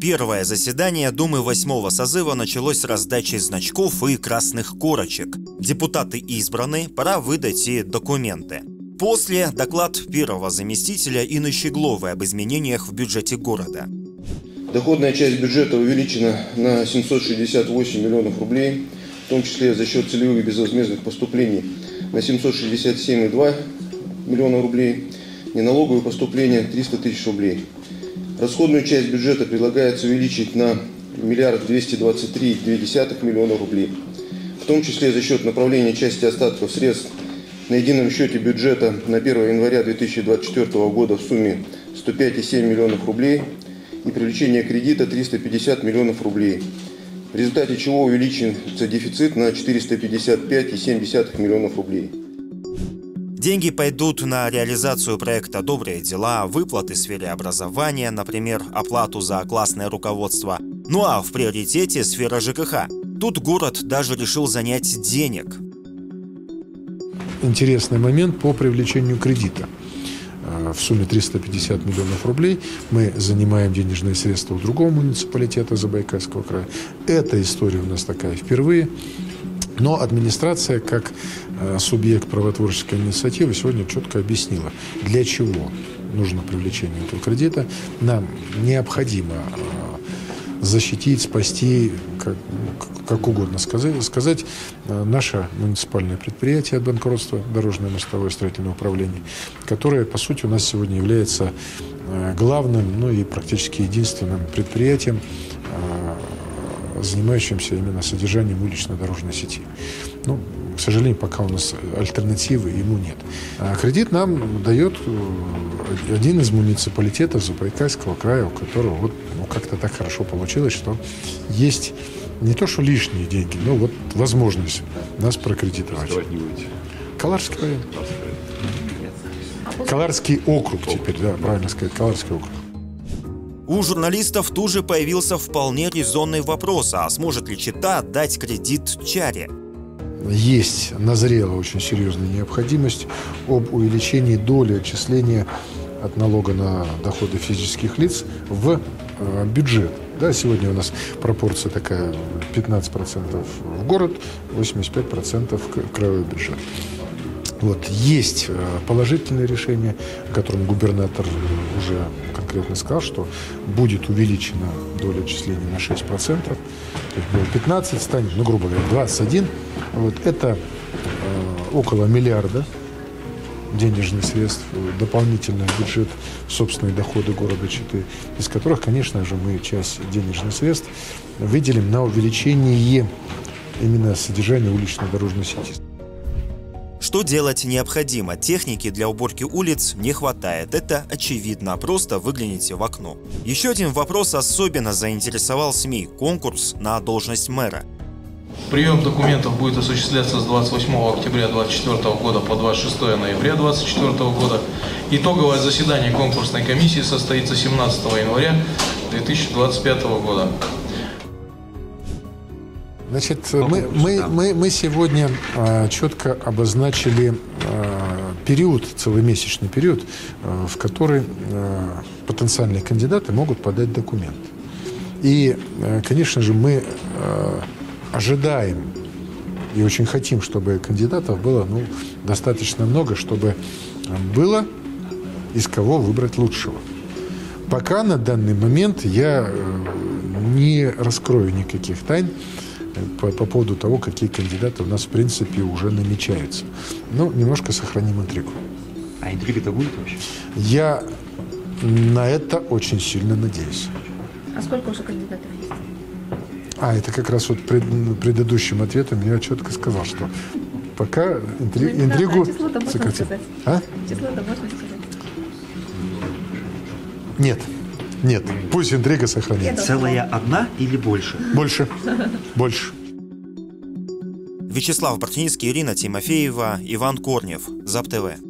Первое заседание Думы 8-го созыва началось с раздачи значков и красных корочек. Депутаты избраны, пора выдать и документы. После доклад первого заместителя Инны Щегловой об изменениях в бюджете города. Доходная часть бюджета увеличена на 768 миллионов рублей, в том числе за счет целевых безвозмездных поступлений на 767,2 миллиона рублей, неналоговые поступления 300 тысяч рублей. Расходную часть бюджета предлагается увеличить на 1 223,2 миллиона рублей, в том числе за счет направления части остатков средств на едином счете бюджета на 1 января 2024 года в сумме 105,7 миллионов рублей и привлечения кредита 350 миллионов рублей, в результате чего увеличится дефицит на 455,7 миллионов рублей. Деньги пойдут на реализацию проекта «Добрые дела», выплаты в сфере образования, например, оплату за классное руководство. Ну а в приоритете сфера ЖКХ. Тут город даже решил занять денег. Интересный момент по привлечению кредита. В сумме 350 миллионов рублей мы занимаем денежные средства у другого муниципалитета Забайкальского края. Эта история у нас такая впервые. Но администрация, как субъект правотворческой инициативы, сегодня четко объяснила, для чего нужно привлечение этого кредита. Нам необходимо защитить, спасти, как угодно сказать, наше муниципальное предприятие от банкротства, дорожное, мостовое, строительное управление, которое, по сути, у нас сегодня является главным, ну и практически единственным предприятием, занимающимся именно содержанием улично-дорожной сети. Ну, к сожалению, пока у нас альтернативы ему нет. А кредит нам дает один из муниципалитетов Забайкальского края, у которого вот как-то так хорошо получилось, что есть не то что лишние деньги, но вот возможность нас прокредитовать. Каларский район. Каларский округ теперь, да, правильно сказать, Каларский округ. У журналистов тут же появился вполне резонный вопрос, а сможет ли Чита дать кредит Чаре? Есть, назрела очень серьезная необходимость об увеличении доли отчисления от налога на доходы физических лиц в бюджет. Да, сегодня у нас пропорция такая: 15% в город, 85% в краевой бюджет. Вот. Есть положительное решение, о котором губернатор уже конкретно сказал, что будет увеличена доля отчислений на 6%. То есть было 15, станет, ну, грубо говоря, 21. Вот. Это около миллиарда денежных средств, дополнительный бюджет, собственные доходы города Читы, из которых, конечно же, мы часть денежных средств выделим на увеличение именно содержания улично-дорожной сети. Что делать необходимо? Техники для уборки улиц не хватает. Это очевидно. Просто выгляните в окно. Еще один вопрос особенно заинтересовал СМИ. Конкурс на должность мэра. Прием документов будет осуществляться с 28 октября 2024 года по 26 ноября 2024 года. Итоговое заседание конкурсной комиссии состоится 17 января 2025 года. Значит, мы сегодня четко обозначили период, целомесячный период, в который потенциальные кандидаты могут подать документы. И, конечно же, мы ожидаем и очень хотим, чтобы кандидатов было достаточно много, чтобы было из кого выбрать лучшего. Пока на данный момент я не раскрою никаких тайн по поводу того, какие кандидаты у нас, в принципе, уже намечаются. Но немножко сохраним интригу. А интрига-то будет вообще? Я на это очень сильно надеюсь. А сколько уже кандидатов есть? Это как раз вот предыдущим ответом я четко сказал, что пока интригу... Число-то можно сказать. Число-то можно сказать. Нет, пусть интрига сохранится. Целая одна или больше? Больше. Вячеслав Бортницкий, Ирина Тимофеева, Иван Корнев, ЗАП ТВ.